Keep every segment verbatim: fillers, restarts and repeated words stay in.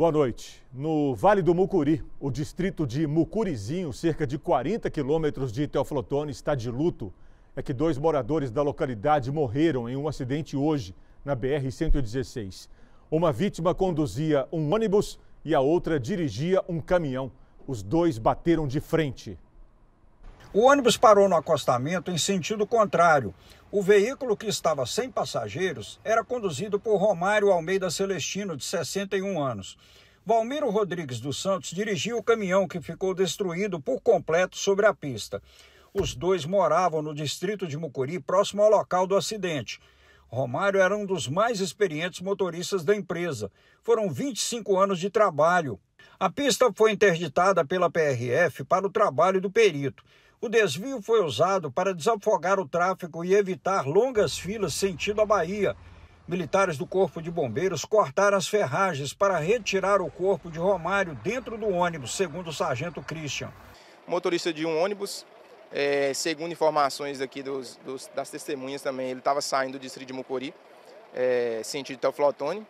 Boa noite. No Vale do Mucuri, o distrito de Mucurizinho, cerca de quarenta quilômetros de Teoflotone, está de luto. É que dois moradores da localidade morreram em um acidente hoje, na B R cento e dezesseis. Uma vítima conduzia um ônibus e a outra dirigia um caminhão. Os dois bateram de frente. O ônibus parou no acostamento em sentido contrário. O veículo, que estava sem passageiros, era conduzido por Romário Almeida Celestino, de sessenta e um anos. Valmiro Rodrigues dos Santos dirigia o caminhão, que ficou destruído por completo sobre a pista. Os dois moravam no distrito de Mucuri, próximo ao local do acidente. Romário era um dos mais experientes motoristas da empresa. Foram vinte e cinco anos de trabalho. A pista foi interditada pela P R F para o trabalho do perito. O desvio foi usado para desafogar o tráfego e evitar longas filas sentido a Bahia. Militares do Corpo de Bombeiros cortaram as ferragens para retirar o corpo de Romário dentro do ônibus, segundo o sargento Christian. Motorista de um ônibus, é, segundo informações aqui dos, dos, das testemunhas também, ele estava saindo do distrito de Mucuri, é, sentido Teoflotone.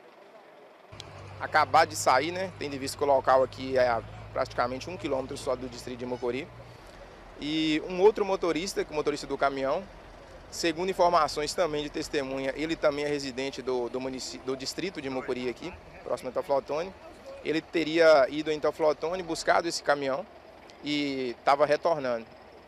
Acabado de sair, né? Tendo visto que o local aqui é praticamente um quilômetro só do distrito de Mucuri. E um outro motorista, que é o motorista do caminhão, segundo informações também de testemunha, ele também é residente do, do, município, do distrito de Mucuri aqui, próximo a Teoflotone. Ele teria ido em Teoflotone, buscado esse caminhão e estava retornando.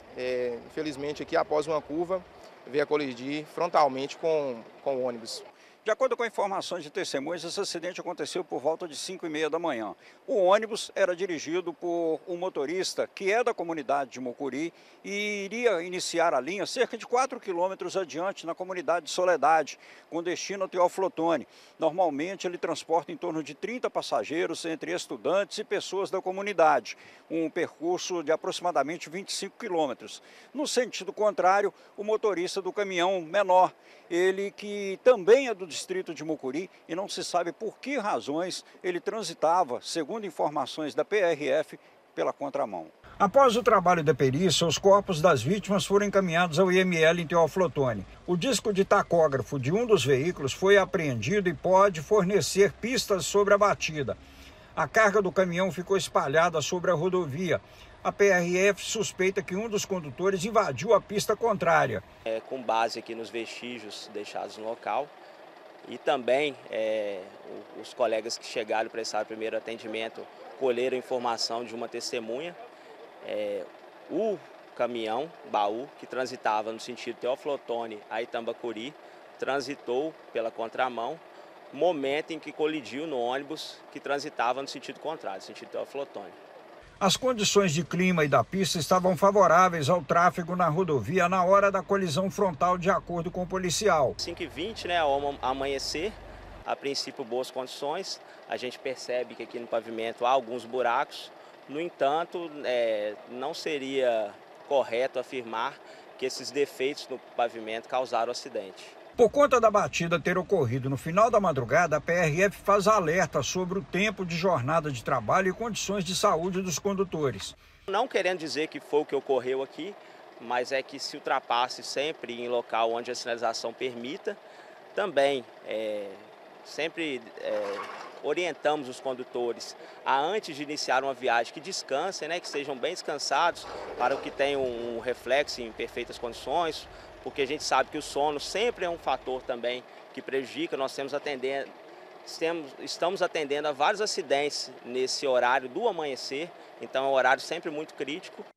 É, infelizmente aqui, após uma curva, veio a colidir frontalmente com, com o ônibus. De acordo com informações de testemunhas, esse acidente aconteceu por volta de cinco e meia da manhã. O ônibus era dirigido por um motorista que é da comunidade de Mucuri e iria iniciar a linha cerca de quatro quilômetros adiante na comunidade de Soledade, com destino a Teoflotone. Normalmente ele transporta em torno de trinta passageiros entre estudantes e pessoas da comunidade, um percurso de aproximadamente vinte e cinco quilômetros. No sentido contrário, o motorista do caminhão menor, ele que também é do distrito de Mucuri e não se sabe por que razões ele transitava, segundo informações da P R F, pela contramão. Após o trabalho da perícia, os corpos das vítimas foram encaminhados ao I M L em Teoflotone. O disco de tacógrafo de um dos veículos foi apreendido e pode fornecer pistas sobre a batida. A carga do caminhão ficou espalhada sobre a rodovia. A P R F suspeita que um dos condutores invadiu a pista contrária. É, com base aqui nos vestígios deixados no local, e também é, os colegas que chegaram para prestar o primeiro atendimento colheram informação de uma testemunha. É, o caminhão, baú, que transitava no sentido Teoflotone a Itambacuri, transitou pela contramão, momento em que colidiu no ônibus que transitava no sentido contrário, no sentido Teoflotone. As condições de clima e da pista estavam favoráveis ao tráfego na rodovia na hora da colisão frontal, de acordo com o policial. cinco e vinte, né, ao amanhecer, a princípio boas condições. A gente percebe que aqui no pavimento há alguns buracos. No entanto, é, não seria correto afirmar que esses defeitos no pavimento causaram o acidente. Por conta da batida ter ocorrido no final da madrugada, a P R F faz alerta sobre o tempo de jornada de trabalho e condições de saúde dos condutores. Não querendo dizer que foi o que ocorreu aqui, mas é que se ultrapasse sempre em local onde a sinalização permita. Também é, sempre é, orientamos os condutores a, antes de iniciar uma viagem, que descansem, né, que estejam bem descansados, para que tenham um reflexo em perfeitas condições, porque a gente sabe que o sono sempre é um fator também que prejudica. Nós temos atendendo, temos, estamos atendendo a vários acidentes nesse horário do amanhecer, então é um horário sempre muito crítico.